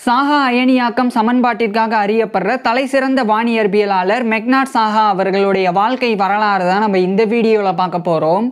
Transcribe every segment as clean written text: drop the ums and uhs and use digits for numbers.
சாஹா அயனியாக்கம் சமன்பாட்டிற்காக அறியப்படுற தலைசிறந்த வானியற்பியலாளர் மெக்னாட் சாஹா அவர்களுடைய வாழ்க்கை வரலாறு தான் நம்ம இந்த வீடியோவில் பார்க்க போகிறோம்.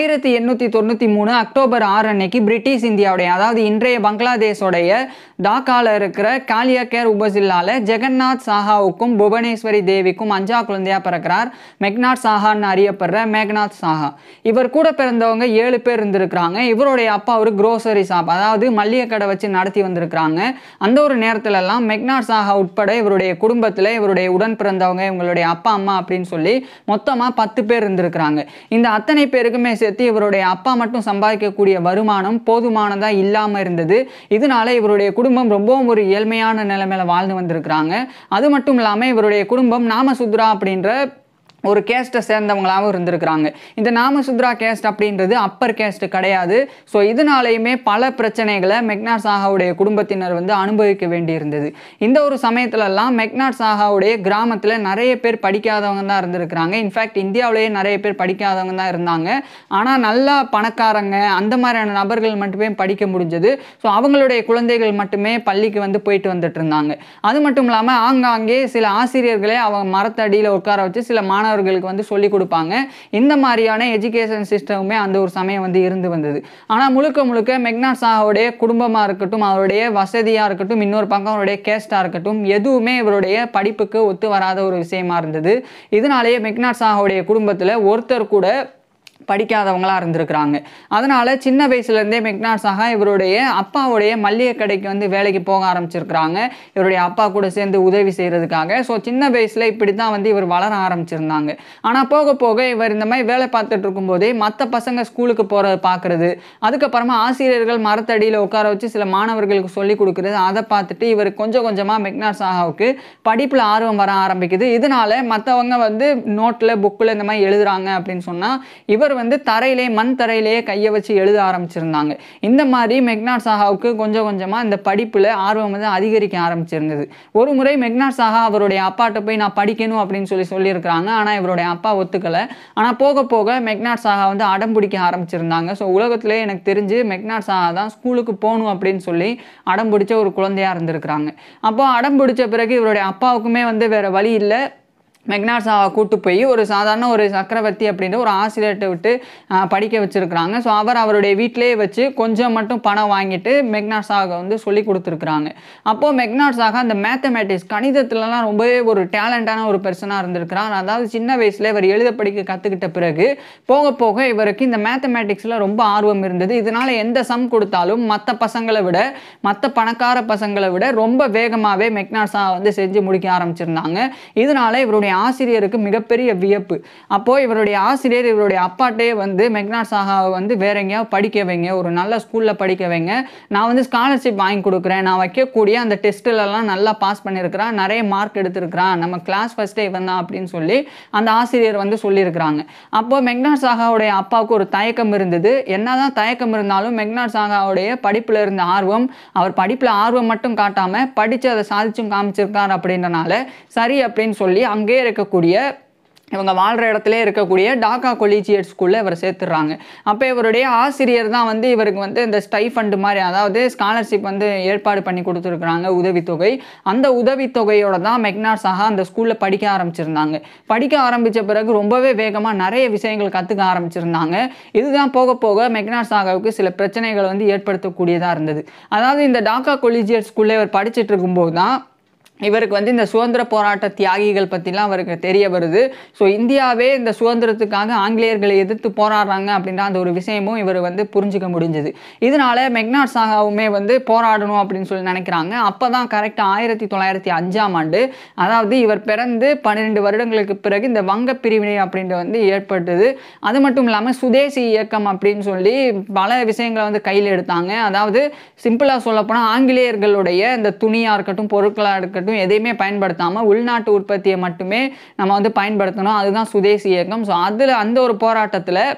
1893 அக்டோபர் 6 அன்னைக்கு பிரிட்டிஷ் இந்தியாவுடைய, அதாவது இன்றைய பங்களாதேஷோடைய டாக்காவில் இருக்கிற காலியக்கேர் உபசில்லால ஜெகநாத் சாஹாவுக்கும் புவனேஸ்வரி தேவிக்கும் 5 குழந்தையாக பிறக்கிறார். மெக்னாட் சாஹான்னு அறியப்படுற மேக்நாத் சாஹா. இவர் கூட பிறந்தவங்க 7 பேர் இருந்திருக்கிறாங்க. இவருடைய அப்பா ஒரு குரோசரி ஷாப், அதாவது மல்லிகை கடை வச்சு நடத்தி வந்திருக்கிறாங்க. அந்த ஒரு நேரத்திலெல்லாம் மெக்னாட் சாஹா உட்பட இவருடைய குடும்பத்தில் இவருடைய உடன் பிறந்தவங்க, இவங்களுடைய அப்பா அம்மா அப்படின்னு சொல்லி மொத்தமாக 10 பேர் இருந்திருக்கிறாங்க. இந்த அத்தனை பேருக்குமே சேர்த்து இவருடைய அப்பா மட்டும் சம்பாதிக்கக்கூடிய வருமானம் போதுமானதாக இல்லாமல் இருந்தது. இதனால இவருடைய குடும்பம் ரொம்பவும் ஒரு ஏழ்மையான நிலைமையில வாழ்ந்து வந்திருக்கிறாங்க. அது மட்டும் இல்லாமல் இவருடைய குடும்பம் நாமசுத்ரா அப்படின்ற ஒரு கேஸ்ட்டை சேர்ந்தவங்களாகவும் இருந்திருக்கிறாங்க. இந்த நாமசுத்ரா கேஸ்ட் அப்படின்றது அப்பர் கேஸ்ட் கிடையாது. ஸோ இதனாலேயுமே பல பிரச்சனைகளை மெக்னாட் சாஹாவுடைய குடும்பத்தினர் அனுபவிக்க வேண்டியிருந்தது. இந்த ஒரு சமயத்துலலாம் மெக்னாட் சாஹாவுடைய கிராமத்தில் நிறைய பேர் படிக்காதவங்க தான் இருந்திருக்கிறாங்க. இன்ஃபேக்ட் இந்தியாவிலேயே நிறைய பேர் படிக்காதவங்க தான் இருந்தாங்க. ஆனால் நல்லா பணக்காரங்க அந்த மாதிரியான நபர்கள் மட்டுமே படிக்க முடிஞ்சது. ஸோ அவங்களுடைய குழந்தைகள் மட்டுமே பள்ளிக்கு போயிட்டு வந்துட்டு இருந்தாங்க. அது மட்டும் இல்லாமல் ஆங்காங்கே சில ஆசிரியர்களே அவங்க மரத்தடியில் உட்கார வச்சு சில மாணவர்களுக்கு சொல்லிக் கொடுப்பாங்க. இந்த மாதிரியான எஜுகேஷன் சிஸ்டமுமே அந்த ஒரு சமயம் இருந்து வந்தது. ஆனால் முழுக்க முழுக்க மெக்னாட் சாஹாவுடைய குடும்பமாக இருக்கட்டும், அவருடைய வசதியாக இருக்கட்டும், இன்னொரு பக்கம் அவருடைய கேஸ்டாக இருக்கட்டும், எதுவுமே இவருடைய படிப்புக்கு ஒத்து வராத ஒரு விஷயமா இருந்தது. இதனாலேயே மெக்னாட் சாஹாவுடைய குடும்பத்தில் ஒருத்தர் கூட படிக்காதவங்களா இருந்திருக்கிறாங்க. அதனால சின்ன வயசுலேருந்தே மெக்னாட் சாஹா இவருடைய அப்பாவுடைய மல்லிகை கடைக்கு வேலைக்கு போக ஆரம்பிச்சிருக்கிறாங்க, இவருடைய அப்பா கூட சேர்ந்து உதவி செய்கிறதுக்காக. ஸோ சின்ன வயசில் இப்படி தான் இவர் வளர ஆரம்பிச்சிருந்தாங்க. ஆனால் போக போக இவர் இந்த மாதிரி வேலை பார்த்துட்டு இருக்கும்போதே மற்ற பசங்க ஸ்கூலுக்கு போகிறத பார்க்குறது, அதுக்கப்புறமா ஆசிரியர்கள் மரத்தடியில் உட்கார வச்சு சில மாணவர்களுக்கு சொல்லிக் கொடுக்குறது, அதை பார்த்துட்டு இவர் கொஞ்சம் கொஞ்சமாக மெக்னாட் சாஹாவுக்கு படிப்பில் ஆர்வம் வர ஆரம்பிக்குது. இதனால மற்றவங்க நோட்டில் புக்கில் இந்த மாதிரி எழுதுறாங்க அப்படின்னு சொன்னால் இவர் தரையிலே மண் தரையிலேயே கையை வச்சு எழுத ஆரம்பிச்சிருந்தாங்க. இந்த மாதிரி மெக்னாட் சாஹாவுக்கு கொஞ்சம் கொஞ்சமாக இந்த படிப்பில் ஆர்வம் அதிகரிக்க ஆரம்பிச்சிருந்தது. ஒரு முறை மெக்னாட் சாஹா அவருடைய அப்பாட்ட போய் நான் படிக்கணும் அப்படின்னு சொல்லியிருக்கிறாங்க. ஆனால் இவருடைய அப்பா ஒத்துக்கலை. ஆனால் போக போக மெக்னாட் சாஹா அடம் பிடிக்க ஆரம்பிச்சிருந்தாங்க. ஸோ உலகத்திலே எனக்கு தெரிஞ்சு மெக்னாட் சாஹா தான் ஸ்கூலுக்கு போகணும் அப்படின்னு சொல்லி அடம் பிடிச்ச ஒரு குழந்தையாக இருந்திருக்கிறாங்க. அப்போ அடம் பிடிச்ச பிறகு இவருடைய அப்பாவுக்குமே வேறு வழி இல்லை. மெக்னாட் சாஹா கூட்டு போய் ஒரு சாதாரண ஒரு சக்கரவர்த்தி அப்படின்ற ஒரு ஆசிரியர்கிட்ட விட்டு படிக்க வச்சுருக்கிறாங்க. ஸோ அவருடைய வீட்டிலே வச்சு கொஞ்சம் மட்டும் பணம் வாங்கிட்டு மெக்னாட் சாஹா சொல்லி கொடுத்துருக்குறாங்க. அப்போது மெக்னாட் சாஹா அந்த மேத்தமேட்டிக்ஸ் கணிதத்துலலாம் ரொம்பவே ஒரு டேலண்டான ஒரு பர்சனாக இருந்திருக்கிறார். அதாவது சின்ன வயசில் இவர் எழுத படிக்க கற்றுக்கிட்ட பிறகு போக போக இவருக்கு இந்த மேத்தமேட்டிக்ஸில் ரொம்ப ஆர்வம் இருந்தது. இதனால் எந்த சம் கொடுத்தாலும் மற்ற பசங்களை விட, மற்ற பணக்கார பசங்களை விட ரொம்ப வேகமாகவே மெக்னாட் சாஹா செஞ்சு முடிக்க ஆரம்பிச்சிருந்தாங்க. இதனால் இவருடைய ஆசிரியருக்கு மிகப்பெரிய வியப்பு. அப்போ இவருடைய ஆசிரியர் இவருடைய அப்பாட்டே மெக்னாட் சாஹாவை வேற எங்கேயாவது படிக்க வைங்க, ஒரு நல்ல ஸ்கூல்ல படிக்க வைங்க, நான் ஸ்காலர்ஷிப் வாங்கி கொடுக்குறேன், நான் வைக்கக்கூடிய அந்த டெஸ்ட்லலாம் நல்லா பாஸ் பண்ணியிருக்கிறான், நிறைய மார்க் எடுத்திருக்கிறான், நம்ம கிளாஸ் ஃபர்ஸ்டே இவன் தான் அப்படின்னு சொல்லி அந்த ஆசிரியர் சொல்லியிருக்கிறாங்க. அப்போ மெக்னாட் சாஹாவுடைய அப்பாவுக்கு ஒரு தயக்கம் இருந்தது. என்னதான் தயக்கம் இருந்தாலும் மெக்னாட் சாஹாவுடைய படிப்புல இருந்த ஆர்வம், அவர் படிப்புல ஆர்வம் மட்டும் காட்டாம படிச்சு அதை சாதிச்சும் காமிச்சிருக்கார் அப்படின்றனால சரி அப்படின்னு சொல்லி அங்கே இருக்கக்கூடிய இவங்க வாழ்கிற இடத்துல இருக்கக்கூடிய டாக்கா கொலீஜியேட் ஸ்கூலில் இவர் சேர்த்துடுறாங்க. அப்போ இவருடைய ஆசிரியர் தான் இவருக்கு இந்த ஸ்டைஃபண்டு மாதிரி, அதாவது ஸ்காலர்ஷிப் ஏற்பாடு பண்ணி கொடுத்துருக்குறாங்க, உதவித்தொகை. அந்த உதவித்தொகையோட தான் மெக்னாட் சாஹா அந்த ஸ்கூலில் படிக்க ஆரம்பிச்சிருந்தாங்க. படிக்க ஆரம்பித்த பிறகு ரொம்பவே வேகமாக நிறைய விஷயங்கள் கற்றுக்க ஆரம்பிச்சிருந்தாங்க. இதுதான் போக போக மெக்னாட் சாஹாவுக்கு சில பிரச்சனைகள் ஏற்படுத்தக்கூடியதாக இருந்தது. அதாவது இந்த டாக்கா கொலீஜியேட் ஸ்கூலில் இவர் படிச்சுட்டு இருக்கும்போது தான் இவருக்கு இந்த சுதந்திர போராட்ட தியாகிகள் பற்றிலாம் அவருக்கு தெரிய வருது. ஸோ இந்தியாவே இந்த சுதந்திரத்துக்காக ஆங்கிலேயர்களை எதிர்த்து போராடுறாங்க அப்படின்ற அந்த ஒரு விஷயமும் இவர் புரிஞ்சிக்க முடிஞ்சது. இதனால மெக்னாட் சாஹாவுமே போராடணும் அப்படின்னு சொல்லி நினைக்கிறாங்க. அப்போ தான் கரெக்டாக 1905ஆம் ஆண்டு, அதாவது இவர் பிறந்து 12 வருடங்களுக்கு பிறகு இந்த வங்க பிரிவினை அப்படின்றது ஏற்பட்டது. அது மட்டும் இல்லாமல் சுதேசி இயக்கம் அப்படின்னு சொல்லி பல விஷயங்களை கையில் எடுத்தாங்க. அதாவது சிம்பிளாக சொல்லப்போனால் ஆங்கிலேயர்களுடைய இந்த துணியாக இருக்கட்டும், பொருட்களாக இருக்கட்டும், எதையுமே பயன்படுத்தாம உள்நாட்டு உற்பத்தியை மட்டுமே நம்ம பயன்படுத்தணும். அதுதான் சுதேசி இயக்கம். ஸோ அதில் அந்த ஒரு போராட்டத்தில்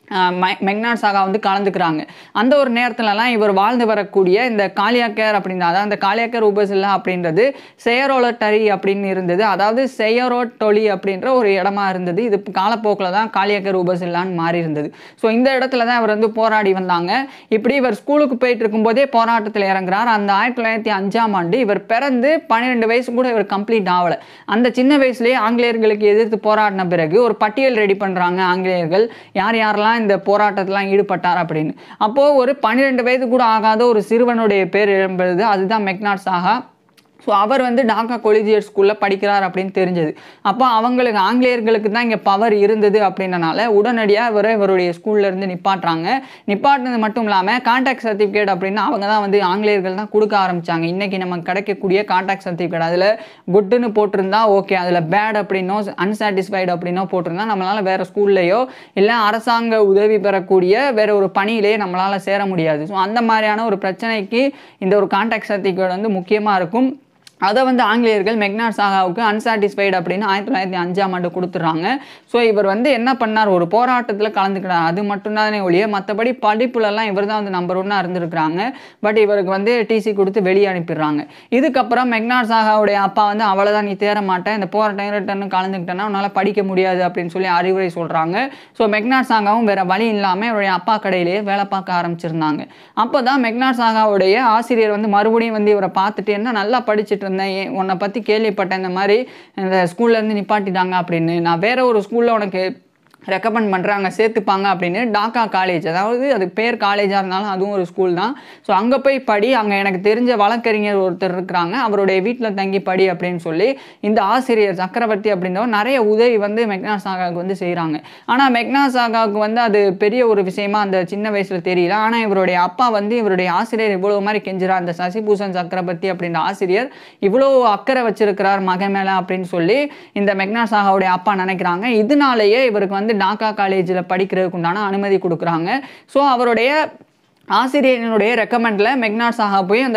மெக்னாட் சாகா வந்து கலந்துக்கிறாங்க. அந்த ஒரு நேரத்துலலாம் இவர் வாழ்ந்து வரக்கூடிய இந்த காலியாக்கேர் அப்படின்னா அதாவது அந்த காலியாக்கேர் உபசில்லா அப்படின்றது செயரோலட்டரி அப்படின்னு இருந்தது. அதாவது செயரோட்டொலி அப்படின்ற ஒரு இடமா இருந்தது. இது காலப்போக்கில் தான் காலியாக்கேர் உபசில்லான்னு மாறி இருந்தது. ஸோ இந்த இடத்துல தான் இவர் வந்து போராடி வந்தாங்க. இப்படி இவர் ஸ்கூலுக்கு போயிட்டு இருக்கும்போதே போராட்டத்தில் இறங்குறார். அந்த 1905ஆம் ஆண்டு இவர் பிறந்து 12 வயசு கூட இவர் கம்ப்ளீட் ஆகலை. அந்த சின்ன வயசுலேயே ஆங்கிலேயர்களுக்கு எதிர்த்து போராடின பிறகு ஒரு பட்டியல் ரெடி பண்ணுறாங்க ஆங்கிலேயர்கள், யார் யாரெல்லாம் இந்த போராட்டத்திலாம் ஈடுபட்டார் அப்படின்னு. அப்போ ஒரு 12 வயது கூட ஆகாத ஒரு சிறுவனுடைய பேர் எழும்புது. அதுதான் மெக்னாட் சாகா. ஸோ அவர் வந்து டாக்கா கொலிஜியட் ஸ்கூலில் படிக்கிறார் அப்படின்னு தெரிஞ்சது. அப்போ அவங்களுக்கு ஆங்கிலேயர்களுக்கு தான் இங்கே பவர் இருந்தது அப்படின்றனால உடனடியாக இவருடைய ஸ்கூல்லேருந்து நிப்பாட்டுறாங்க. நிப்பாட்டினது மட்டும் இல்லாமல் கான்டாக்ட் சர்டிஃபிகேட் அப்படின்னு அவங்க தான் வந்து ஆங்கிலேயர்கள் தான் கொடுக்க ஆரம்பித்தாங்க. இன்றைக்கி நமக்கு கிடைக்கக்கூடிய கான்டாக்ட் சர்டிஃபிகேட் அதில் குட்டுன்னு போட்டிருந்தா ஓகே, அதில் பேட் அப்படின்னோ அன்சாட்டிஸ்ஃபைடு அப்படின்னோ போட்டிருந்தா நம்மளால் வேறு ஸ்கூல்லையோ இல்லை அரசாங்க உதவி பெறக்கூடிய வேறு ஒரு பணியிலேயே நம்மளால் சேர முடியாது. ஸோ அந்த மாதிரியான ஒரு பிரச்சனைக்கு இந்த ஒரு கான்டாக்ட் சர்டிஃபிகேட் வந்து முக்கியமாக இருக்கும். அதை வந்து ஆங்கிலேயர்கள் மெக்னாட் சாகாவுக்கு அன்சாட்டிஸ்ஃபைடு அப்படின்னு 1905ஆம் ஆண்டு கொடுத்துட்றாங்க. ஸோ இவர் வந்து என்ன பண்ணார், ஒரு போராட்டத்தில் கலந்துக்கிறார். அது மட்டும்தானே ஒழிய மற்றபடி படிப்புலலாம் இவர் தான் வந்து நம்பர் 1 இருந்திருக்கிறாங்க. பட் இவருக்கு வந்து டிசி கொடுத்து வெளியே அனுப்பிடுறாங்க. இதுக்கப்புறம் மெக்னாட் சாகாவுடைய அப்பா வந்து அவ்வளோதான், நீ தேர மாட்டேன், இந்த போராட்டம் கலந்துக்கிட்டேன்னா உன்னால் படிக்க முடியாது அப்படின்னு சொல்லி அறிவுரை சொல்கிறாங்க. ஸோ மெக்னாட் சாகாவும் வேறு வழி இல்லாமல் இவருடைய அப்பா கடையிலேயே வேலை பார்க்க ஆரம்பிச்சிருந்தாங்க. அப்போ தான் மெக்னாட் சாகாவுடைய ஆசிரியர் வந்து மறுபடியும் வந்து இவரை பார்த்துட்டு, என்ன நல்லா படிச்சுட்டு உன்னை பற்றி கேள்விப்பட்டேன், இந்த மாதிரி இந்த ஸ்கூல்லேருந்து நிப்பாட்டிட்டாங்க அப்படின்னு, நான் வேற ஒரு ஸ்கூலில் உனக்கு ரெக்கமெண்ட் பண்ணுறாங்க, சேர்த்துப்பாங்க அப்படின்னு டாக்கா காலேஜ், அதாவது அது பேர் காலேஜாக இருந்தாலும் அதுவும் ஒரு ஸ்கூல் தான். ஸோ அங்கே போய் படி, அங்கே எனக்கு தெரிஞ்ச வழக்கறிஞர் ஒருத்தர் இருக்கிறாங்க, அவருடைய வீட்டில் தங்கி படி அப்படின்னு சொல்லி இந்த ஆசிரியர் சக்கரவர்த்தி அப்படின்றவர் நிறைய உதவி வந்து மெக்னாட் சாகாவுக்கு வந்து செய்கிறாங்க. ஆனால் மெக்னாட் சாகாவுக்கு வந்து அது பெரிய ஒரு விஷயமா அந்த சின்ன வயசில் தெரியல. ஆனால் இவருடைய அப்பா வந்து இவருடைய ஆசிரியர் இவ்வளோ மாதிரி கெஞ்சுறார், அந்த சசிபூஷன் சக்கரவர்த்தி அப்படின்ற ஆசிரியர் இவ்வளோ அக்கறை வச்சிருக்கிறார் மகன் மேலே அப்படின்னு சொல்லி இந்த மெக்னாட் சாகாவுடைய அப்பா நினைக்கிறாங்க. இதனாலேயே இவருக்கு வந்து டாக்கா காலேஜில் படிக்கிறதுக்கு உண்டான அனுமதி கொடுக்குறாங்க. ஸோ அவருடைய ஆசிரியனுடைய ரெக்கமெண்டில் மெக்னாட் சாகா போய் அந்த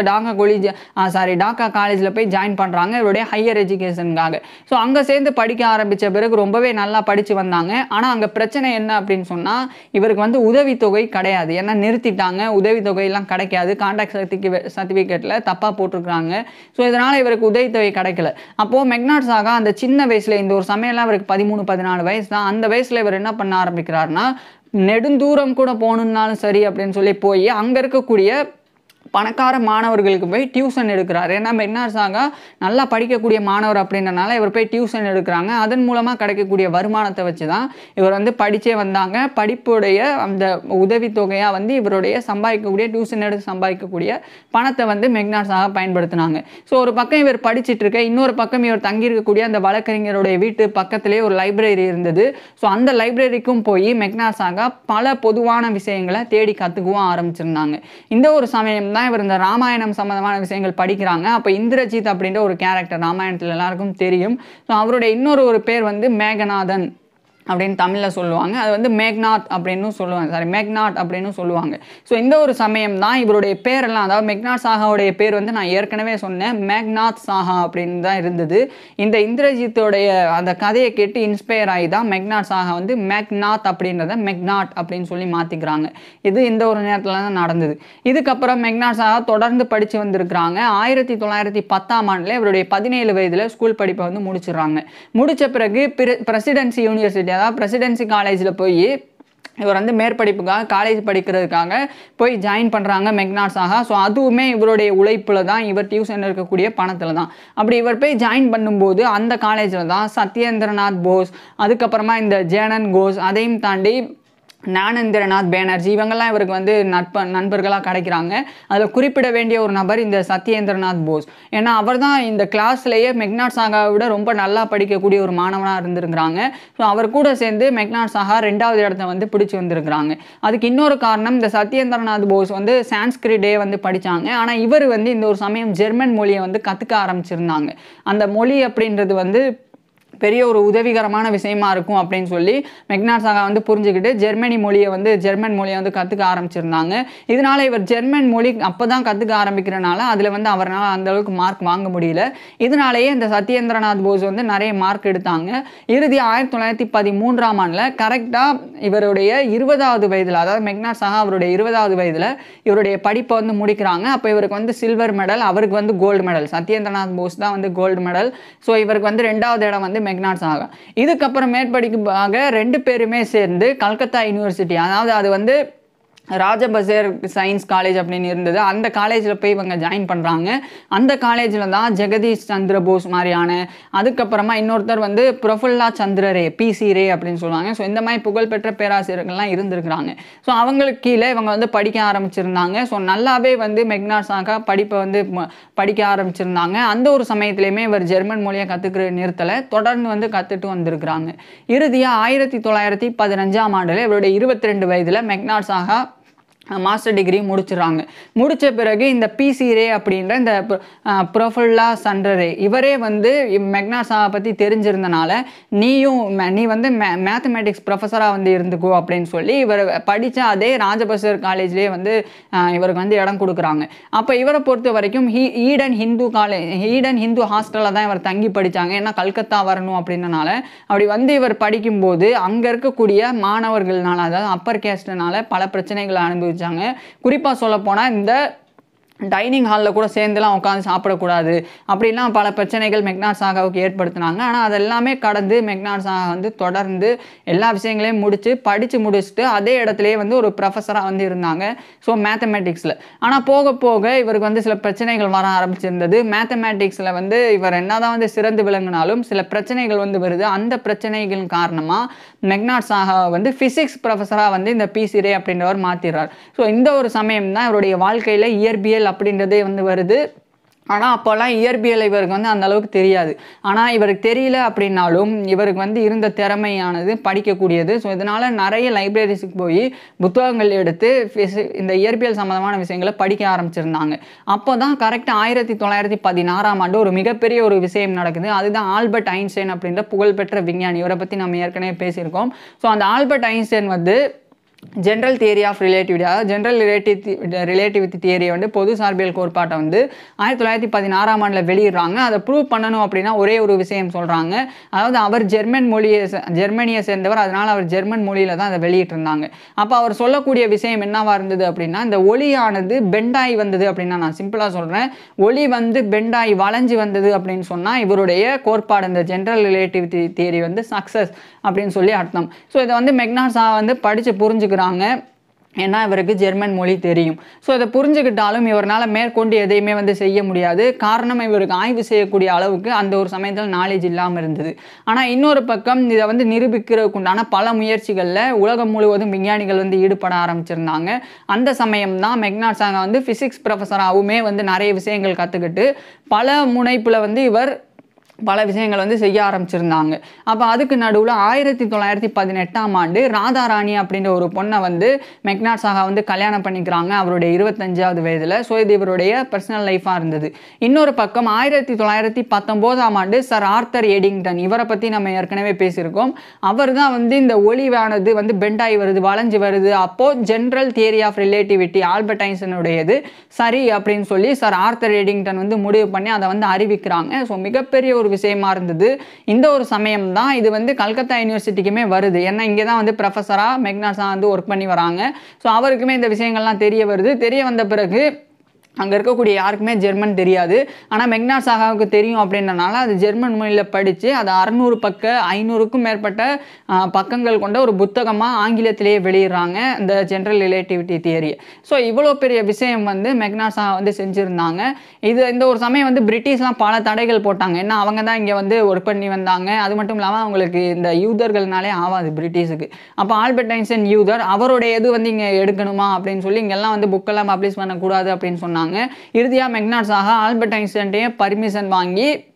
டாக்கா காலேஜில் போய் ஜாயின் பண்ணுறாங்க இவருடைய ஹையர் எஜுகேஷனுக்காக. ஸோ அங்கே சேர்ந்து படிக்க ஆரம்பித்த பிறகு ரொம்பவே நல்லா படித்து வந்தாங்க. ஆனால் அங்கே பிரச்சனை என்ன அப்படின்னு சொன்னால் இவருக்கு வந்து உதவித்தொகை கிடையாது. ஏன்னா நிறுத்திட்டாங்க, உதவித்தொகையெல்லாம் கிடைக்காது, கான்டாக்ட் சர்டிஃபிகேட்டில் தப்பாக போட்டிருக்கிறாங்க. ஸோ இதனால் இவருக்கு உதவித்தொகை கிடைக்கல. அப்போது மெக்னாட் சாகா அந்த சின்ன வயசில், இந்த ஒரு சமயம்லாம் இவருக்கு 13-14 வயசு தான், அந்த வயசில் இவர் என்ன பண்ண ஆரம்பிக்கிறாருன்னா நெடுந்தூரம் கூட போகணுன்னாலும் சரி அப்படின்னு சொல்லி போய் அங்கே இருக்கக்கூடிய பணக்கார மாணவர்களுக்கு போய் டியூஷன் எடுக்கிறார். ஏன்னா மெக்னாட் சாகா நல்லா படிக்கக்கூடிய மாணவர் அப்படின்றனால இவர் போய் டியூஷன் எடுக்கிறாங்க. அதன் மூலமாக கிடைக்கக்கூடிய வருமானத்தை வச்சு தான் இவர் வந்து படித்தே வந்தாங்க. படிப்புடைய அந்த உதவித்தொகையாக வந்து இவருடைய சம்பாதிக்கக்கூடிய டியூஷன் எடுத்து சம்பாதிக்கக்கூடிய பணத்தை வந்து மெக்னாட் சாகா பயன்படுத்தினாங்க. ஸோ ஒரு பக்கம் இவர் படிச்சுட்டு இருக்க, இன்னொரு பக்கம் இவர் தங்கியிருக்கக்கூடிய அந்த வழக்கறிஞருடைய வீட்டு பக்கத்திலே ஒரு லைப்ரரி இருந்தது. ஸோ அந்த லைப்ரரிக்கும் போய் மெக்னாட் சாகா பல பொதுவான விஷயங்களை தேடி கற்றுக்கவும் ஆரம்பிச்சிருந்தாங்க. இந்த ஒரு சமயம் தான் இவர் இந்த ராமாயணம் சம்பந்தமான விஷயங்கள் படிக்கிறாங்க. அப்போ இந்திரஜித் அப்படின்ற ஒரு கேரக்டர் ராமாயணத்தில் எல்லாருக்கும் தெரியும். ஸோ அவருடைய இன்னொரு ஒரு பேர் வந்து மேகநாதன் அப்படின்னு தமிழில் சொல்லுவாங்க. அது வந்து மேக்நாத் அப்படின்னு சொல்லுவாங்க, மேக்நாட் அப்படின்னு சொல்லுவாங்க. ஸோ இந்த ஒரு சமயம் தான் இவருடைய பேரெல்லாம், அதாவது மெக்னாட் சாகாவுடைய பேர் வந்து நான் ஏற்கனவே சொன்னேன் மேக்னாத் சாஹா அப்படின்னு தான் இருந்தது. இந்த இந்திரஜித்தோடைய அந்த கதையை கேட்டு இன்ஸ்பயர் ஆகி தான் மெக்னாட் சாகா வந்து மேக்நாத் அப்படின்றத மெக்னாட் அப்படின்னு சொல்லி மாற்றிக்கிறாங்க. இது இந்த ஒரு நேரத்தில் தான் நடந்தது. இதுக்கப்புறம் மெக்னாட் சாகா தொடர்ந்து படித்து வந்திருக்கிறாங்க. 1910ஆம் ஆண்டில் இவருடைய 17 வயதில் ஸ்கூல் படிப்பை வந்து முடிச்சிடுறாங்க. முடித்த பிறகு பிரசிடென்சி யூனிவர்சிட்டி, அதாவது பிரசிடென்சி காலேஜில் போய் இவர் வந்து மேற்படிப்புக்காக காலேஜ் படிக்கிறதுக்காக போய் ஜாயின் பண்ணுறாங்க மெக்னாட் சாகா. ஸோ அதுவுமே இவருடைய உழைப்பில் தான், இவர் டியூஷன் இருக்கக்கூடிய பணத்தில் தான். அப்படி இவர் போய் ஜாயின் பண்ணும்போது அந்த காலேஜில் தான் சத்யேந்திரநாத் போஸ், அதுக்கப்புறமா இந்த ஜேனன் கோஸ், அதையும் தாண்டி ஞானேந்திரநாத் பேனர்ஜி, இவங்கெல்லாம் இவருக்கு வந்து நண்பர்களாக கிடைக்கிறாங்க. அதில் குறிப்பிட வேண்டிய ஒரு நபர் இந்த சத்யேந்திரநாத் போஸ். ஏன்னா அவர் தான் இந்த கிளாஸ்லேயே மெக்னாட் சாகாவை விட ரொம்ப நல்லா படிக்கக்கூடிய ஒரு மாணவனாக இருந்திருக்கிறாங்க. ஸோ அவர் கூட சேர்ந்து மெக்னாட் சாகா 2வது இடத்த வந்து பிடிச்சி வந்திருக்கிறாங்க. அதுக்கு இன்னொரு காரணம், இந்த சத்யேந்திரநாத் போஸ் வந்து சான்ஸ்கிரிட்டே வந்து படித்தாங்க. ஆனால் இவர் வந்து இந்த ஒரு சமயம் ஜெர்மன் மொழியை வந்து கற்றுக்க ஆரம்பிச்சிருந்தாங்க. அந்த மொழி அப்படின்றது வந்து பெரிய ஒரு உதவிகரமான விஷயமா இருக்கும் அப்படின்னு சொல்லி மெக்னாட் சாகா வந்து புரிஞ்சுக்கிட்டு ஜெர்மன் மொழியை வந்து கற்றுக்க ஆரம்பிச்சிருந்தாங்க. இதனால இவர் ஜெர்மன் மொழி அப்போ தான் கற்றுக்க ஆரம்பிக்கிறனால அதில் வந்து அவரால் அந்த அளவுக்கு மார்க் வாங்க முடியல. இதனாலேயே இந்த சத்யேந்திரநாத் போஸ் வந்து நிறைய மார்க் எடுத்தாங்க. இறுதி 1913ஆம் ஆண்டில் கரெக்டாக இவருடைய 20வது வயதில், அதாவது மெக்னாட் சாகா அவருடைய 20வது வயதில் இவருடைய படிப்பை வந்து முடிக்கிறாங்க. அப்போ இவருக்கு வந்து சில்வர் மெடல், அவருக்கு வந்து கோல்டு மெடல். சத்யேந்திரநாத் போஸ் தான் வந்து கோல்டு மெடல். ஸோ இவருக்கு வந்து 2வது இடம் வந்து மெக்னாட் சாகா. இதுக்கப்புறம் மேற்படிப்புக்காக 2 பேருமே சேர்ந்து கல்கத்தா யூனிவர்சிட்டி, அதாவது அது வந்து ராஜபசேர் சயின்ஸ் காலேஜ் அப்படின்னு இருந்தது, அந்த காலேஜில் போய் இவங்க ஜாயின் பண்ணுறாங்க. அந்த காலேஜில் தான் ஜெகதீஷ் சந்திர போஸ் மாதிரியான, அதுக்கப்புறமா இன்னொருத்தர் வந்து பிரஃபுல்லா சந்திர ரே, பிசி ரே அப்படின்னு சொல்லுவாங்க. ஸோ இந்த மாதிரி புகழ்பெற்ற பேராசிரியர்கள்லாம் இருந்திருக்கிறாங்க. ஸோ அவங்களுக்கு கீழே இவங்க வந்து படிக்க ஆரம்பிச்சிருந்தாங்க. ஸோ நல்லாவே வந்து மெக்னாட் சாகா படிப்பை வந்து படிக்க ஆரம்பிச்சிருந்தாங்க. அந்த ஒரு சமயத்துலையுமே இவர் ஜெர்மன் மொழியை கற்றுக்கிற நிறுத்தலை, தொடர்ந்து வந்து கற்றுட்டு வந்திருக்கிறாங்க. இறுதியாக 1915ஆம் ஆண்டில் இவருடைய 22 வயதில் மெக்னாட் சாகா மாஸ்டர் டிகிரி முடிச்சிடறாங்க. முடித்த பிறகு இந்த பிசி ரே அப்படின்ற இந்த ப்ரொஃபுல்லா சந்திர ரே, இவரே வந்து மெக்னாட் சாகா பற்றி தெரிஞ்சிருந்தனால நீ வந்து மேத்தமேட்டிக்ஸ் ப்ரொஃபஸராக வந்து இருந்துக்கோ அப்படின்னு சொல்லி இவர் படித்த அதே ராஜபசர் காலேஜ்லேயே வந்து இவருக்கு வந்து இடம் கொடுக்குறாங்க. அப்போ இவரை பொறுத்த வரைக்கும் ஈடன் ஹிந்து ஹாஸ்டலில் தான் இவர் தங்கி படித்தாங்க. ஏன்னா கல்கத்தா வரணும் அப்படின்றனால. அப்படி வந்து இவர் படிக்கும்போது அங்கே இருக்கக்கூடிய மாணவர்கள்னால, அதாவது அப்பர் கேஸ்ட்னால பல பிரச்சனைகளை அனுபவிச்சாங்க. குறிப்பாக சொல்ல போனால் இந்த டைனிங் ஹாலில் கூட சேர்ந்துலாம் உட்காந்து சாப்பிடக்கூடாது அப்படிலாம் பல பிரச்சனைகள் மெக்னாட் சாகாவுக்கு ஏற்படுத்தினாங்க. ஆனால் அதெல்லாமே கடந்து மெக்னாட் சாகா வந்து தொடர்ந்து எல்லா விஷயங்களையும் படித்து முடிச்சுட்டு அதே இடத்துலையே வந்து ஒரு ப்ரொஃபஸராக வந்து இருந்தாங்க. ஸோ மேத்தமேட்டிக்ஸில். ஆனால் போக போக இவருக்கு வந்து சில பிரச்சனைகள் வர ஆரம்பிச்சிருந்தது. மேத்தமேட்டிக்ஸில் வந்து இவர் என்னதான் வந்து சிறந்து விளங்கினாலும் சில பிரச்சனைகள் வந்து வருது. அந்த பிரச்சனைகள் காரணமாக மெக்னாட் சாகா வந்து ஃபிசிக்ஸ் ப்ரொஃபஸராக வந்து இந்த பிசி ரே அப்படின்றவர் மாற்றிடுறார். ஸோ இந்த ஒரு சமயம் தான் இவருடைய வாழ்க்கையில் இயற்பியல் அப்படின்றதே வந்து வருது. ஆனால் அப்போல்லாம் இயற்பியல் இவருக்கு வந்து அந்த அளவுக்கு தெரியாது. ஆனால் இவருக்கு தெரியல அப்படின்னாலும் இவருக்கு வந்து இருந்த திறமையானது படிக்கக்கூடியது. ஸோ இதனால் நிறைய லைப்ரரிஸுக்கு போய் புத்தகங்கள் எடுத்து இந்த இயற்பியல் சம்மந்தமான விஷயங்களை படிக்க ஆரம்பிச்சிருந்தாங்க. அப்போ தான் கரெக்டாக 1916ஆம் ஆண்டு ஒரு மிகப்பெரிய ஒரு விஷயம் நடக்குது. அதுதான் ஆல்பர்ட் ஐன்ஸ்டைன் அப்படின்ற புகழ்பெற்ற விஞ்ஞானி. இவரை பற்றி நம்ம ஏற்கனவே பேசியிருக்கோம். ஸோ அந்த ஆல்பர்ட் ஐன்ஸ்டைன் வந்து ஜென்ரல் தியரி ஆஃப் ரிலேட்டிவிட்டி, அதாவது ஜென்ரல் ரிலேட்டிவிட்டி தியரியை வந்து பொது சார்பியல் கோட்பாட்டை வந்து 1916ஆம் ஆண்டில் வெளியிடுறாங்க. அதை ப்ரூவ் பண்ணணும் அப்படின்னா ஒரே ஒரு விஷயம் சொல்கிறாங்க. அதாவது அவர் ஜெர்மனியை சேர்ந்தவர், அதனால் அவர் ஜெர்மன் மொழியில் தான் அதை வெளியிட்டிருந்தாங்க. அப்போ அவர் சொல்லக்கூடிய விஷயம் என்னவா இருந்தது அப்படின்னா, இந்த ஒளியானது பெண்டாகி வந்தது அப்படின்னா, நான் சிம்பிளாக சொல்கிறேன், ஒளி வந்து பெண்டாகி வளைஞ்சு வந்தது அப்படின்னு சொன்னால் இவருடைய கோட்பாடு இந்த ஜென்ரல் ரிலேட்டிவிட்டி தியரி வந்து சக்ஸஸ் அப்படின்னு சொல்லி அர்த்தம். ஸோ இதை வந்து மெக்னாட் சாகா வந்து படித்து புரிஞ்சுக்கிறாங்க. ஏன்னா இவருக்கு ஜெர்மன் மொழி தெரியும். ஸோ இதை புரிஞ்சுக்கிட்டாலும் இவரால் மேற்கொண்டு எதையுமே வந்து செய்ய முடியாது. காரணம் இவருக்கு ஆய்வு செய்யக்கூடிய அளவுக்கு அந்த ஒரு சமயத்தில் நாலேஜ் இல்லாமல் இருந்தது. ஆனால் இன்னொரு பக்கம் இதை வந்து நிரூபிக்கிறதுக்கு உண்டான பல முயற்சிகளில் உலகம் முழுவதும் விஞ்ஞானிகள் வந்து ஈடுபட ஆரம்பிச்சிருந்தாங்க. அந்த சமயம் தான் மெக்னாட் சாகா வந்து ஃபிசிக்ஸ் ப்ரொஃபஸராகவுமே வந்து நிறைய விஷயங்கள் கற்றுக்கிட்டு பல முனைப்பில் வந்து இவர் பல விஷயங்கள் வந்து செய்ய ஆரம்பிச்சிருந்தாங்க. அப்போ அதுக்கு நடுவில் 1918ஆம் ஆண்டு ராதாராணி அப்படின்ற ஒரு பொண்ணை வந்து மெக்னாட் சாகா வந்து கல்யாணம் பண்ணிக்கிறாங்க அவருடைய 25வது வயதில். ஸோ இது இவருடைய பர்சனல் லைஃபாக இருந்தது. இன்னொரு பக்கம் 1919ஆம் ஆண்டு சர் ஆர்த்தர் எடிங்டன், இவரை பற்றி நம்ம ஏற்கனவே பேசியிருக்கோம். அவர் தான் வந்து இந்த ஒளிவானது வந்து பெண்டாகி வருது, வளைஞ்சு வருது, அப்போது general theory of relativity Albert ஐன்ஸ்டைனுடையது சரி அப்படின்னு சொல்லி சர் ஆர்த்தர் எடிங்டன் வந்து முடிவு பண்ணி அதை வந்து அறிவிக்கிறாங்க. ஸோ மிகப்பெரிய ஒரு விஷயமா இருந்தது. இந்த ஒரு சமயம் தான் இது வந்து கல்கத்தா யூனிவர்சிட்டிக்குமே வருது. ஏன்னா இங்கே தான் வந்து ப்ரொஃபஸராக மெக்னாட் சாகா வந்து ஒர்க் பண்ணி வராங்க. ஸோ அவருக்குமே இந்த விஷயங்கள்லாம் தெரிய வருது. தெரிய வந்த பிறகு அங்கே இருக்கக்கூடிய யாருக்குமே ஜெர்மன் தெரியாது. ஆனால் மெக்னாட் சாகாவுக்கு தெரியும் அப்படின்றனால அது ஜெர்மன் மொழியில் படித்து அது 600 பக்கம் 500க்கும் மேற்பட்ட பக்கங்கள் கொண்ட ஒரு புத்தகமாக ஆங்கிலத்திலேயே வெளியிடுறாங்க இந்த ஜென்ரல் ரிலேட்டிவிட்டி தியரியை. ஸோ இவ்வளோ பெரிய விஷயம் வந்து மெக்னாட் சாகா வந்து செஞ்சுருந்தாங்க. இந்த ஒரு சமயம் வந்து பிரிட்டிஷ்லாம் பல தடைகள் போட்டாங்க. ஏன்னா அவங்க தான் இங்கே வந்து ஒர்க் பண்ணி வந்தாங்க. அது மட்டும் இல்லாமல் அவங்களுக்கு இந்த யூதர்கள்னாலே ஆகாது பிரிட்டிஷுக்கு. அப்போ ஆல்பர்ட் ஐன்ஸ்டைன் யூதர், அவருடைய இது வந்து இங்கே எடுக்கணுமா அப்படின்னு சொல்லி இங்கெல்லாம் வந்து புக்கெல்லாம் பப்ளிஷ் பண்ணக்கூடாது அப்படின்னு சொன்னாங்க. இறுதியாக மெக்னாட் சாகா ஆல்பர்ட் ஐன்ஸ்டைன்டையே பர்மிஷன் வாங்கி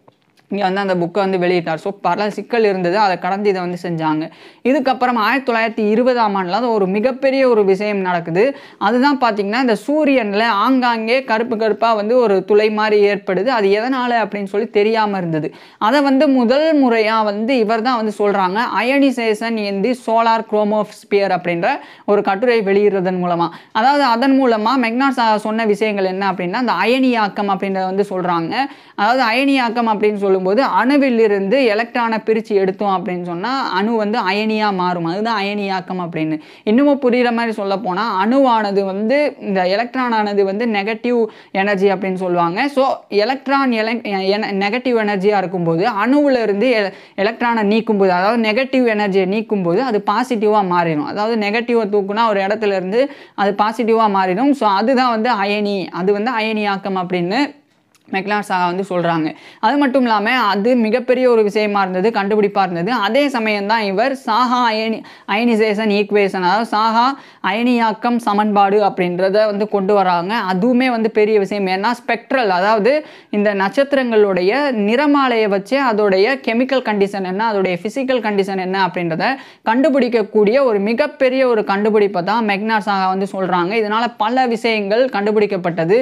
இங்கே வந்து அந்த புக்கை வந்து வெளியிட்டார். ஸோ பல சிக்கல் இருந்தது, அதை கடந்து இதை வந்து செஞ்சாங்க. இதுக்கப்புறம் 1920ஆம் ஆண்டில் அது ஒரு மிகப்பெரிய ஒரு விஷயம் நடக்குது. அதுதான் பார்த்திங்கன்னா இந்த சூரியனில் ஆங்காங்கே கருப்பு கருப்பாக வந்து ஒரு துளை மாதிரி ஏற்படுது. அது எதனால் அப்படின்னு சொல்லி தெரியாமல் இருந்தது. அதை வந்து முதல் முறையாக வந்து இவர் தான் வந்து சொல்கிறாங்க, ionisation in the solar chromosphere அப்படின்ற ஒரு கட்டுரை வெளியிடுறதன் மூலமாக. அதாவது அதன் மூலமாக மெக்னாட் சாஹா சொன்ன விஷயங்கள் என்ன அப்படின்னா, அந்த அயனியாக்கம் அப்படின்றத வந்து சொல்கிறாங்க. அதாவது அயனியாக்கம் அப்படின்னு சொல்லும்போது அணுவிலிருந்து எலக்ட்ரானை பிரித்து எடுத்தோம் அப்படின்னு சொன்னால் அணு வந்து அயனியாக மாறும். அதுதான் அயனியாக்கம் அப்படின்னு. இன்னமும் புரிகிற மாதிரி சொல்ல போனால் அணுவானது வந்து இந்த எலக்ட்ரான் ஆனது வந்து நெகட்டிவ் எனர்ஜி அப்படின்னு சொல்லுவாங்க. ஸோ எலக்ட்ரான் நெகட்டிவ் எனர்ஜியாக இருக்கும்போது அணுவிலிருந்து எலக்ட்ரானை நீக்கும்போது, அதாவது நெகட்டிவ் எனர்ஜியை நீக்கும்போது அது பாசிட்டிவாக மாறிடும். அதாவது நெகட்டிவை தூக்குனா ஒரு இடத்துல இருந்து அது பாசிட்டிவாக மாறிடும். ஸோ அதுதான் வந்து அயனி, அது வந்து அயனியாக்கம் அப்படின்னு மெக்னாட் சாஹா வந்து சொல்கிறாங்க. அது மட்டும் இல்லாமல் அது மிகப்பெரிய ஒரு விஷயமா இருந்தது, கண்டுபிடிப்பாக இருந்தது. அதே சமயம்தான் இவர் சாஹா அயனிசேஷன் ஈக்குவேஷன், அதாவது சாஹா அயனியாக்கம் சமன்பாடு அப்படின்றத வந்து கொண்டு வராங்க. அதுவுமே வந்து பெரிய விஷயம். ஏன்னா ஸ்பெக்ட்ரல், அதாவது இந்த நட்சத்திரங்களுடைய நிறமாலையை வச்சு அதோடைய கெமிக்கல் கண்டிஷன் என்ன, அதோடைய ஃபிசிக்கல் கண்டிஷன் என்ன அப்படின்றத கண்டுபிடிக்கக்கூடிய ஒரு மிகப்பெரிய ஒரு கண்டுபிடிப்பை தான் மெக்னாட் சாஹா வந்து சொல்கிறாங்க. இதனால் பல விஷயங்கள் கண்டுபிடிக்கப்பட்டது.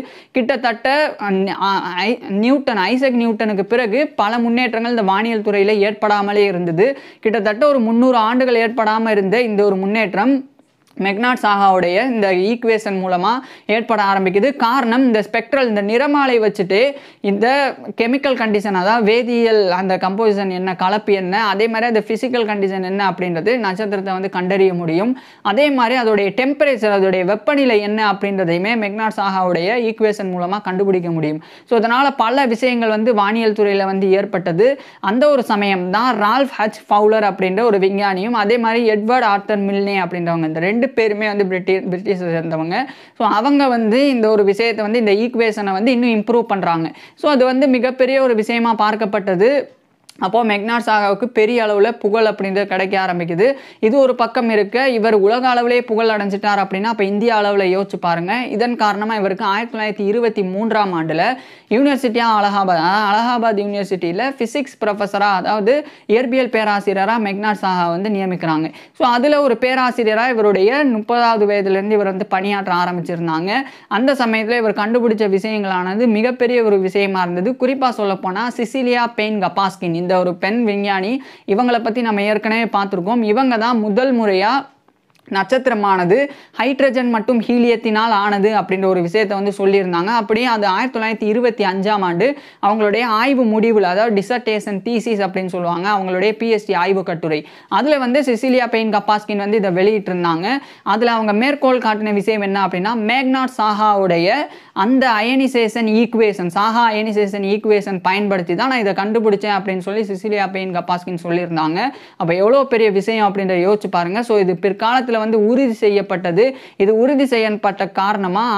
கிட்டத்தட்ட ஐசக் நியூட்டனுக்கு பிறகு பல முன்னேற்றங்கள் இந்த வானியல் துறையில் ஏற்படாமலே இருந்தது. கிட்டத்தட்ட ஒரு 300 ஆண்டுகள் ஏற்படாமல் இருந்த இந்த ஒரு முன்னேற்றம் மெக்னாட் சாஹாவுடைய இந்த ஈக்குவேஷன் மூலமாக ஏற்பட ஆரம்பிக்குது. காரணம் இந்த ஸ்பெக்ட்ரல், இந்த நிறமாலை வச்சுட்டு இந்த கெமிக்கல் கண்டிஷன், அதாவது வேதியியல் அந்த கம்போசிஷன் என்ன, கலப்பு என்ன, அதே மாதிரி அந்த ஃபிசிக்கல் கண்டிஷன் என்ன அப்படின்றது நட்சத்திரத்தை வந்து கண்டறிய முடியும். அதே மாதிரி அதோடைய டெம்பரேச்சர், அதோடைய வெப்பநிலை என்ன அப்படின்றதையுமே மெக்னாட் சாஹாவுடைய ஈக்குவேஷன் மூலமாக கண்டுபிடிக்க முடியும். ஸோ அதனால் பல விஷயங்கள் வந்து வானியல் துறையில் வந்து ஏற்பட்டது. அந்த ஒரு சமயம் தான் ரால்ஃப் ஹச் ஃபவுலர் அப்படின்ற ஒரு விஞ்ஞானியும், அதே மாதிரி எட்வர்ட் ஆர்த்தர் மில்னே அப்படின்றவங்க, இந்த 2 பேருமே வந்து பிரிட்டிஷை சேர்ந்தவங்க. ஸோ அவங்க வந்து இந்த ஒரு விஷயத்தை வந்து இந்த ஈக்குவேஷனை வந்து இன்னும் இம்ப்ரூவ் பண்ணுறாங்க. ஸோ அது வந்து மிகப்பெரிய ஒரு விஷயமா பார்க்கப்பட்டது. அப்போது மெக்னாட் சாஹாவுக்கு பெரிய அளவில் புகழ் அப்படின்றது கிடைக்க ஆரம்பிக்குது. இது ஒரு பக்கம் இருக்க, இவர் உலக அளவிலே புகழ் அடைஞ்சிட்டார் அப்படின்னா அப்போ இந்திய அளவில் யோசிச்சு பாருங்கள். இதன் காரணமாக இவருக்கு 1923ஆம் ஆண்டில் யூனிவர்சிட்டி ஆஃப் அலகாபாத் யூனிவர்சிட்டியில் ஃபிசிக்ஸ் ப்ரொஃபஸராக, அதாவது இயற்பியல் பேராசிரியராக மெக்னாட் சாஹா வந்து நியமிக்கிறாங்க. ஸோ அதில் ஒரு பேராசிரியராக இவருடைய 30வது வயதுலேருந்து இவர் வந்து பணியாற்ற ஆரம்பிச்சிருந்தாங்க. அந்த சமயத்தில் இவர் கண்டுபிடிச்ச விஷயங்களானது மிகப்பெரிய ஒரு விஷயமா இருந்தது. குறிப்பாக சொல்லப்போனால் சிசிலியா பெயின் கபாஸ்கின், இந்த ஒரு பெண் விஞ்ஞானி, இவங்களை பற்றி நம்ம ஏற்கனவே பார்த்துருக்கோம். இவங்க தான் முதல் முறையாக நட்சத்திரமானது ஹைட்ரஜன் மற்றும் ஹீலியத்தினால் ஆனது அப்படின்ற ஒரு விஷயத்தை வந்து சொல்லியிருந்தாங்க. அப்படியே அது 1925ஆம் ஆண்டு அவங்களுடைய ஆய்வு முடிவில், அதாவது டிசர்டேஷன் தீசிஸ் அப்படின்னு சொல்லுவாங்க, அவங்களுடைய பிஎஸ்டி ஆய்வு கட்டுரை, அதில் வந்து சிசிலியா பெயின் கபாஸ்கின் வந்து இதை வெளியிட்டிருந்தாங்க. அதில் அவங்க மேற்கோள் காட்டின விஷயம் என்ன அப்படின்னா, மேக்னாட் சாஹாவுடைய அந்த ionisation equation, Saha ionisation equation பயன்படுத்தி தான் நான் இதை கண்டுபிடிச்சேன் அப்படின்னு சொல்லி சிசிலியா பெயின் கபாஸ்கின் சொல்லியிருந்தாங்க. அப்போ எவ்வளோ பெரிய விஷயம் அப்படின்றத யோசிச்சு பாருங்கள். ஸோ இது பிற்காலத்தில் வந்து உறுதி செய்யப்பட்டது. இது உறுதி செய்யப்பட்ட காரணமாக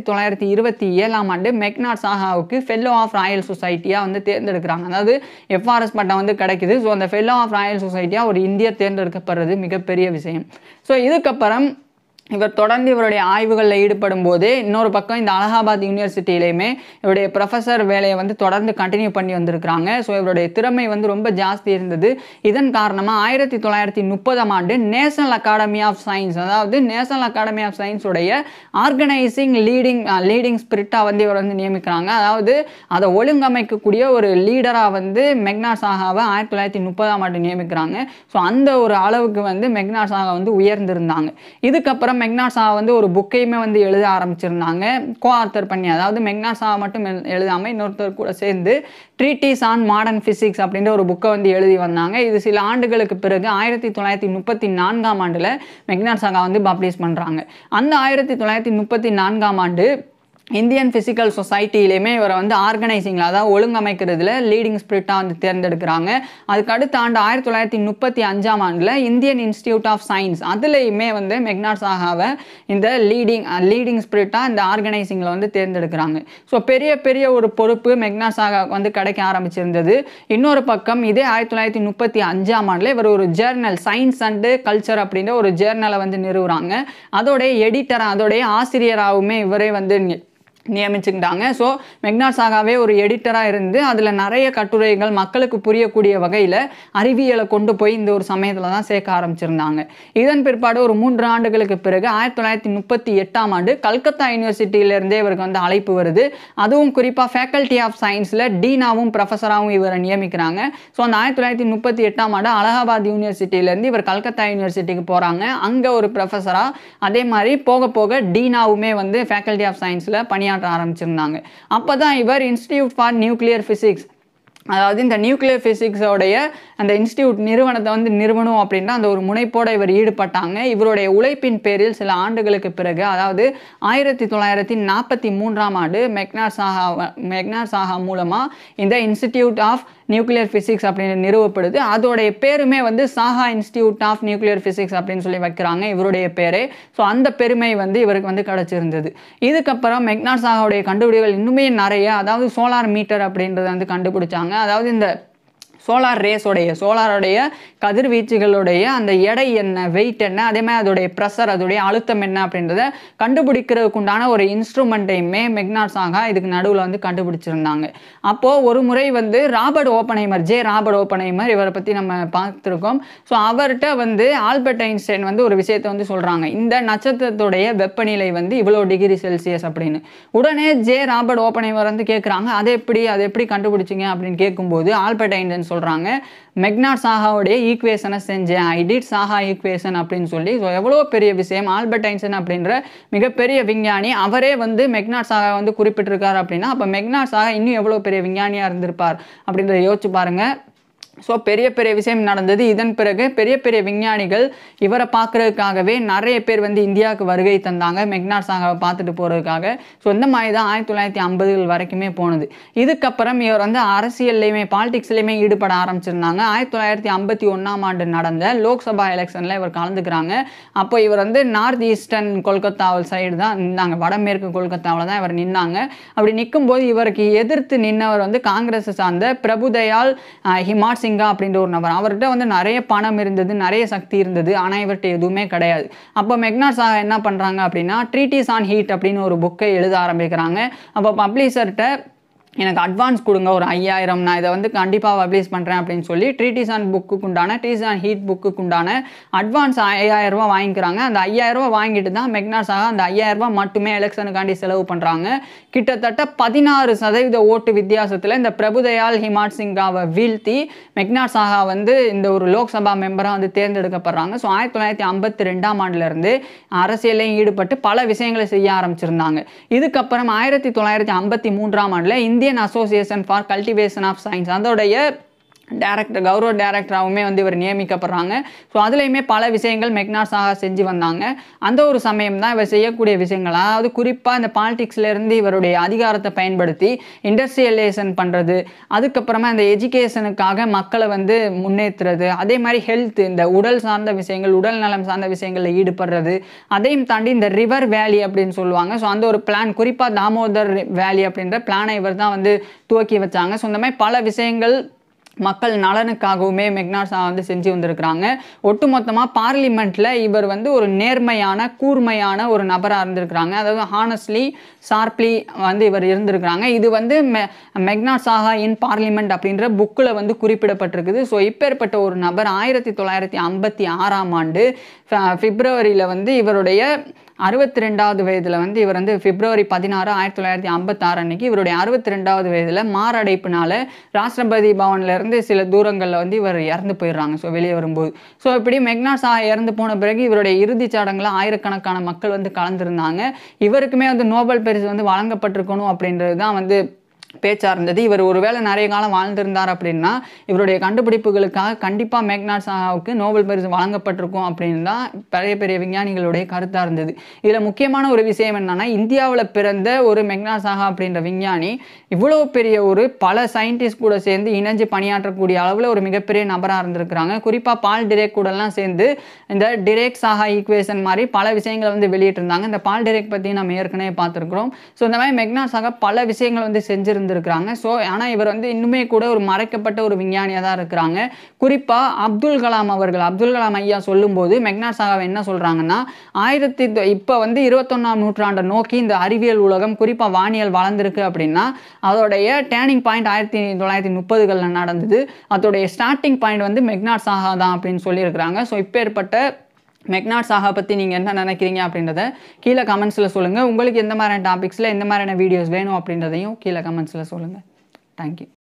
1927ஆம் ஆண்டு மெக்னாட் சாஹாவுக்கு ஃபெல்லோ ஆஃப் ராயல் சொசைட்டியாக வந்து தேர்ந்தெடுக்கிறாங்க. அதாவது எஃப்ஆர்எஸ் பட்டம் வந்து கிடைக்குது. ஸோ அந்த ஃபெல்லோ ஆஃப் ராயல் சொசைட்டியாக ஒரு இந்தியர் தேர்ந்தெடுக்கப்படுறது மிகப்பெரிய விஷயம். ஸோ இதுக்கப்புறம் இவர் தொடர்ந்து இவருடைய ஆய்வுகளில் ஈடுபடும் போது இன்னொரு பக்கம் இந்த அலகாபாத் யூனிவர்சிட்டியிலையுமே இவருடைய ப்ரொஃபஸர் வேலையை வந்து தொடர்ந்து கண்டினியூ பண்ணி வந்திருக்கிறாங்க. ஸோ இவருடைய திறமை வந்து ரொம்ப ஜாஸ்தி இருந்தது. இதன் காரணமாக 1930ஆம் ஆண்டு நேஷனல் அகாடமி ஆஃப் சயின்ஸ், அதாவது நேஷனல் அகாடமி ஆஃப் சயின்ஸுடைய ஆர்கனைசிங் லீடிங் ஸ்பிரிட்டாக வந்து இவர் வந்து நியமிக்கிறாங்க. அதாவது அதை ஒழுங்கமைக்கக்கூடிய ஒரு லீடராக வந்து மெக்னாட் சாஹாவை 1930ஆம் ஆண்டு நியமிக்கிறாங்க. ஸோ அந்த ஒரு அளவுக்கு வந்து மெக்னாட் சாஹா வந்து உயர்ந்திருந்தாங்க. இதுக்கப்புறம் மெக்னாட் சாஹா வந்து ஒரு புக்கையுமே வந்து எழுத ஆரம்பிச்சிருந்தாங்க, கோ ஆத்தர் பண்ணி. அதாவது மெக்னாட் சாஹா மட்டும் எழுதாமல் இன்னொருத்தர் கூட சேர்ந்து ட்ரீட்டிஸ் ஆன் மாடர்ன் ஃபிசிக்ஸ் அப்படின்ற ஒரு புக்கை வந்து எழுதி வந்தாங்க. இது சில ஆண்டுகளுக்கு பிறகு 1934ஆம் ஆண்டில் மெக்னாட் சாஹா வந்து பப்ளிஷ் பண்ணுறாங்க. அந்த 1934ஆம் ஆண்டு இந்தியன் ஃபிசிக்கல் சொசைட்டிலையுமே இவரை வந்து ஆர்கனைசிங்கில், அதாவது ஒழுங்கமைக்கிறதுல லீடிங் ஸ்பிரிட்டாக வந்து தேர்ந்தெடுக்கிறாங்க. அதுக்கு அடுத்த ஆண்டு 1935ஆம் ஆண்டில் இந்தியன் இன்ஸ்டிடியூட் ஆஃப் சயின்ஸ், அதுலேயுமே வந்து மெக்னாட் சாஹாவை இந்த லீடிங் ஸ்பிரிட்டாக இந்த ஆர்கனைசிங்கில் வந்து தேர்ந்தெடுக்கிறாங்க. ஸோ பெரிய ஒரு பொறுப்பு மெக்னாட் சாஹாவுக்கு வந்து கிடைக்க ஆரம்பிச்சிருந்தது. இன்னொரு பக்கம் இதே 1935ஆம் ஆண்டில் இவர் ஒரு ஜேர்னல், சயின்ஸ் அண்டு கல்ச்சர் அப்படின்ற ஒரு ஜேர்னலை வந்து நிறுவுறாங்க. அதோடைய எடிட்டராக, அதோடைய ஆசிரியராகவுமே இவரே வந்து நியமிச்சுக்கிட்டாங்க. ஸோ மெக்னாட் சாகாவே ஒரு எடிட்டராக இருந்து அதில் நிறைய கட்டுரைகள் மக்களுக்கு புரியக்கூடிய வகையில் அறிவியலை கொண்டு போய் இந்த ஒரு சமயத்தில் தான் சேர்க்க ஆரம்பிச்சிருந்தாங்க. இதன் பிற்பாடு ஒரு 3 ஆண்டுகளுக்கு பிறகு 1938ஆம் ஆண்டு கல்கத்தா யூனிவர்சிட்டியிலேருந்தே இவருக்கு வந்து அழைப்பு வருது. அதுவும் குறிப்பாக ஃபேக்கல்ட்டி ஆஃப் சயின்ஸில் டீனாவும் ப்ரொஃபஸராகவும் இவரை நியமிக்கிறாங்க. ஸோ அந்த 1938ஆம் ஆண்டு அலகாபாத் யூனிவர்சிட்டியிலேருந்து இவர் கல்கத்தா யூனிவர்சிட்டிக்கு போகிறாங்க. அங்கே ஒரு ப்ரொஃபஸராக, அதே மாதிரி போக போக டீனாவுமே வந்து ஃபேக்கல்ட்டி ஆஃப் சயின்ஸில் பணியாற்ற ஆரம்பிச்சிருந்தாங்க. அப்பதான் இவர் இன்ஸ்டிடியூட் ஃபார் நியூக்ளியர் பிசிக்ஸ், அதாவது இந்த நியூக்ளியர் பிசிக்ஸோடைய அந்த இன்ஸ்டிடியூட் நிறுவனத்தை வந்து நிறுவனம் அப்படின்ற அந்த ஒரு முனைப்போடு இவர் ஈடுபட்டாங்க. இவருடைய உழைப்பின் பேரில் சில ஆண்டுகளுக்கு பிறகு, அதாவது 1943ஆம் ஆண்டு மெக்னாட் சாஹா மூலமாக இந்த இன்ஸ்டிடியூட் ஆஃப் நியூக்ளியர் பிசிக்ஸ் அப்படின்னு நிறுவப்படுது. அதோடைய பேருமே வந்து Saha institute of nuclear physics அப்படின்னு சொல்லி வைக்கிறாங்க, இவருடைய பேரே. ஸோ அந்த பெருமை வந்து இவருக்கு வந்து கிடச்சிருந்தது. இதுக்கப்புறம் மெக்னாட் சாஹாவுடைய கண்டுபிடிப்புகள் இன்னுமே நிறைய, அதாவது சோலார் மீட்டர் அப்படின்றத வந்து கண்டுபிடிச்சாங்க. அதாவது இந்த சோலாருடைய கதிர்வீச்சுகளுடைய அந்த எடை என்ன, வெயிட் என்ன, அதே மாதிரி அதோடைய ப்ரெஷர், அதோடைய அழுத்தம் என்ன அப்படின்றத கண்டுபிடிக்கிறதுக்கு உண்டான ஒரு இன்ஸ்ட்ருமெண்ட்டையுமே மெக்னாட் சாஹா இதுக்கு நடுவில் வந்து கண்டுபிடிச்சிருந்தாங்க. அப்போது ஒரு முறை வந்து ராபர்ட் ஓப்பன்ஹைமர் இவரை பற்றி நம்ம பார்த்துருக்கோம். ஸோ அவர்கிட்ட வந்து ஆல்பர்ட் ஐன்ஸ்டைன் வந்து ஒரு விஷயத்தை வந்து சொல்கிறாங்க, இந்த நட்சத்திரத்துடைய வெப்பநிலை வந்து இவ்வளோ டிகிரி செல்சியஸ் அப்படின்னு. உடனே ராபர்ட் ஓப்பன்ஹைமர் வந்து கேட்குறாங்க, அதை எப்படி கண்டுபிடிச்சிங்க அப்படின்னு கேட்கும்போது ஆல்பர்ட் ஐன்ஸ்டைன் சொல்கிறாங்க, மெக்னாட் சாஹாவுடைய ஈக்குவேஷனை செஞ்சேன், ஐ டிட் சாஹா ஈக்குவேஷன் அப்படின்னு சொல்லி. ஸோ எவ்வளோ பெரிய விஷயம். ஆல்பர்ட் ஐன்ஸ்டைன் அப்படின்ற மிகப்பெரிய விஞ்ஞானி, அவரே வந்து மெக்னாட் சாஹா வந்து குறிப்பிட்டிருக்காரு அப்படின்னா அப்போ மெக்னாட் சாஹா இன்னும் எவ்வளோ பெரிய விஞ்ஞானியாக இருந்திருப்பார் அப்படின்றத யோசிச்சு பாருங்கள். ஸோ பெரிய விஷயம் நடந்தது. இதன் பிறகு பெரிய விஞ்ஞானிகள் இவரை பார்க்குறதுக்காகவே நிறைய பேர் வந்து இந்தியாவுக்கு வருகை தந்தாங்க, மெக்னாட் சாஹாவை பார்த்துட்டு போகிறதுக்காக. ஸோ இந்த மாதிரி தான் 1950கள் வரைக்குமே போனது. இதுக்கப்புறம் இவர் வந்து அரசியல்லையுமே பாலிடிக்ஸ்லையுமே ஈடுபட ஆரம்பிச்சிருந்தாங்க. 1951ஆம் ஆண்டு நடந்த லோக்சபா எலெக்ஷனில் இவர் கலந்துக்கிறாங்க. அப்போ இவர் வந்து நார்த் ஈஸ்டர்ன் கொல்கத்தாவில் சைடு தான் நின்னாங்க, வடமேற்கு கொல்கத்தாவில் தான் இவர் நின்னாங்க. அப்படி நிற்கும்போது இவருக்கு எதிர்த்து நின்னவர் வந்து காங்கிரஸை சார்ந்த பிரபுதயாள் ஹிமாட் சிங்கா அப்படின்ற ஒரு நபர். அவர்கிட்ட வந்து நிறைய பணம் இருந்தது, நிறைய சக்தி இருந்தது, ஆனால் இவர்கிட்ட எதுவுமே கிடையாது. அப்போ மெக்னாட் சாஹா என்ன பண்ணுறாங்க அப்படின்னா ட்ரீட்டிஸ் ஆன் ஹீட் அப்படின்னு ஒரு புக்கை எழுத ஆரம்பிக்கிறாங்க. அப்போ பப்ளிஷர்கிட்ட எனக்கு அட்வான்ஸ் கொடுங்க ஒரு 5000, நான் இதை வந்து கண்டிப்பாக பப்ளிஷ் பண்ணுறேன் அப்படின்னு சொல்லி ட்ரீட்டிஸ் ஆன் ஹீட் புக்குக்குண்டான அட்வான்ஸ் 5000 ரூபா வாங்கிக்கிறாங்க. அந்த 5000 ரூபா வாங்கிட்டு தான் மெக்னாட் சாஹா அந்த 5000 ரூபா மட்டுமே எலெக்ஷனுக்காண்டி செலவு பண்ணுறாங்க. கிட்டத்தட்ட 16% ஓட்டு வித்தியாசத்தில் இந்த பிரபுதயாள் ஹிமாட் சிங்காவை வீழ்த்தி மெக்னாட் சாஹா வந்து இந்த ஒரு லோக்சபா மெம்பராக வந்து தேர்ந்தெடுக்கப்படுறாங்க. ஸோ 1952ஆம் ஆண்டுலேருந்து அரசியலையும் ஈடுபட்டு பல விஷயங்களை செய்ய ஆரம்பிச்சிருந்தாங்க. இதுக்கப்புறம் 1953ஆம் ஆண்டில் Indian Association for Cultivation of Science அதோடைய கௌரவ டைரக்டராகவுமே வந்து இவர் நியமிக்கப்படுறாங்க. ஸோ அதுலேயுமே பல விஷயங்கள் மெக்னாட் சாஹா செஞ்சு வந்தாங்க. அந்த ஒரு சமயம் தான் இவர் செய்யக்கூடிய விஷயங்கள், அதாவது குறிப்பாக இந்த பாலிடிக்ஸ்லேருந்து இவருடைய அதிகாரத்தை பயன்படுத்தி இண்டஸ்ட்ரியலைசேஷன் பண்ணுறது, அதுக்கப்புறமா இந்த எஜுகேஷனுக்காக மக்களை வந்து முன்னேற்றுறது, அதே மாதிரி ஹெல்த், இந்த உடல் சார்ந்த விஷயங்கள், உடல் நலம் சார்ந்த விஷயங்களில் ஈடுபடுறது, அதையும் தாண்டி இந்த ரிவர் வேலி அப்படின்னு சொல்லுவாங்க. ஸோ அந்த ஒரு பிளான், குறிப்பாக தாமோதர் வேலி அப்படின்ற பிளானை இவர் தான் வந்து துவக்கி வச்சாங்க. ஸோ இந்த மாதிரி பல விஷயங்கள் மக்கள் நலனுக்காகவுமே மெக்னாட் சாஹா வந்து செஞ்சு வந்திருக்கிறாங்க. ஒட்டுமொத்தமாக பார்லிமெண்ட்டில் இவர் வந்து ஒரு நேர்மையான கூர்மையான ஒரு நபராக இருந்திருக்கிறாங்க. அதாவது ஹானஸ்ட்லி ஷார்ப்லி வந்து இவர் இருந்திருக்கிறாங்க. இது வந்து மெக்னாட் சாஹா இன் பார்லிமெண்ட் அப்படின்ற புக்கில் வந்து குறிப்பிடப்பட்டிருக்குது. ஸோ இப்பேற்பட்ட ஒரு நபர் 1956ஆம் ஆண்டு பிப்ரவரியில் வந்து இவருடைய 62வது வயதில் வந்து இவர் வந்து பிப்ரவரி 16, 1956 அன்னைக்கு இவருடைய 62வது வயதில் மாரடைப்புனால ராஷ்டிரபதி பவன்லேருந்து சில தூரங்களில் வந்து இவர் இறந்து போயிடுறாங்க. ஸோ வெளியே வரும்போது இப்படி மெக்னாட் சாஹா இறந்து போன பிறகு இவருடைய இறுதிச் சடங்குல ஆயிரக்கணக்கான மக்கள் வந்து கலந்துருந்தாங்க. இவருக்குமே வந்து நோபல் பரிசு வந்து வழங்கப்பட்டிருக்கணும் அப்படின்றது தான் வந்து பேச்சா இருந்தது. இவர் ஒருவேளை நிறைய காலம் வாழ்ந்திருந்தார் அப்படின்னா இவருடைய கண்டுபிடிப்புகளுக்காக கண்டிப்பாக மெக்னாட் சாஹாவுக்கு நோபல் பரிசு வழங்கப்பட்டிருக்கும் அப்படின்னு தான் பெரிய விஞ்ஞானிகளுடைய கருத்தாக இருந்தது. இதில் முக்கியமான ஒரு விஷயம் என்னன்னா, இந்தியாவில் பிறந்த ஒரு மெக்னாட் சாஹா அப்படின்ற விஞ்ஞானி இவ்வளோ பெரிய ஒரு பல சயின்டிஸ்ட் கூட சேர்ந்து இணைஞ்சு பணியாற்றக்கூடிய அளவில் ஒரு மிகப்பெரிய நபராக இருந்திருக்கிறாங்க. குறிப்பாக பால் டிரேக் கூடலாம் சேர்ந்து இந்த டிரேக் சாஹா ஈக்குவேஷன் மாதிரி பல விஷயங்களை வந்து வெளியிட்டிருந்தாங்க. இந்த பால் டிரேக் பற்றி நம்ம ஏற்கனவே பார்த்துருக்குறோம். ஸோ இந்த மாதிரி மெக்னாட் சாஹா பல விஷயங்கள் வந்து செஞ்சிருந்தாங்க. வாழ்ந்திருக்கிறாங்க. ஸோ ஆனால் இவர் வந்து இன்னுமே கூட ஒரு மறைக்கப்பட்ட ஒரு விஞ்ஞானியாக தான் இருக்கிறாங்க. குறிப்பாக அப்துல் கலாம் ஐயா சொல்லும்போது மெக்னாட் சாஹா என்ன சொல்கிறாங்கன்னா, இப்போ வந்து 21ஆம் நூற்றாண்டை நோக்கி இந்த அறிவியல் உலகம் குறிப்பாக வானியல் வளர்ந்துருக்கு அப்படின்னா அதோடைய டேர்னிங் பாயிண்ட் 1930களில் நடந்தது. அதோடைய ஸ்டார்டிங் பாயிண்ட் வந்து மெக்னாட் சாஹா தான் அப்படின்னு சொல்லியிருக்கிறாங்க. ஸோ இப்போ ஏற்பட்ட மெக்னாட் சாஹா பற்றி நீங்கள் என்ன நினைக்கிறீங்க அப்படின்றத கீழே கமெண்ட்ஸில் சொல்லுங்கள். உங்களுக்கு எந்த மாதிரியான டாபிக்ஸில் எந்த மாதிரியான வீடியோஸ் வேணும் அப்படின்றதையும் கீழே கமெண்ட்ஸில் சொல்லுங்கள். தேங்க்யூ.